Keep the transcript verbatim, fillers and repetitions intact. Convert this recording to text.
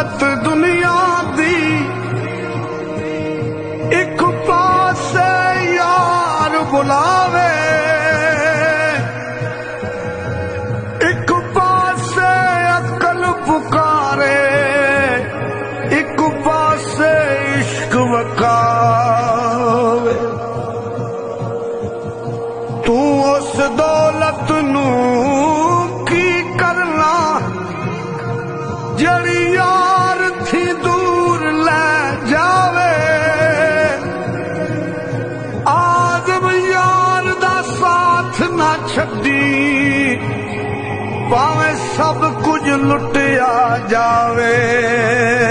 दौलत दुनिया दी, एक पासे यार बुलावे, एक पासे अकल पुकारे, एक पासे इश्क वकावे। तू उस दौलत नू की करना जड़ी यार थी दूर ले जावे। आदम यार दा साथ ना छड्डी, भावें सब कुछ लुटिया जावे।